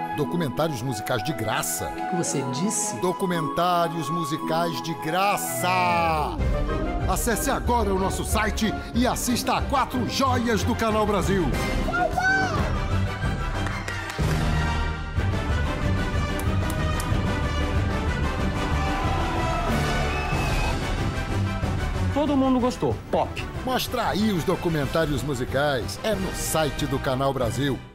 Documentários musicais de graça. O que você disse? Documentários musicais de graça! Acesse agora o nosso site e assista a 4 joias do Canal Brasil. Todo mundo gostou. Pop. Mostra aí os documentários musicais. É no site do Canal Brasil.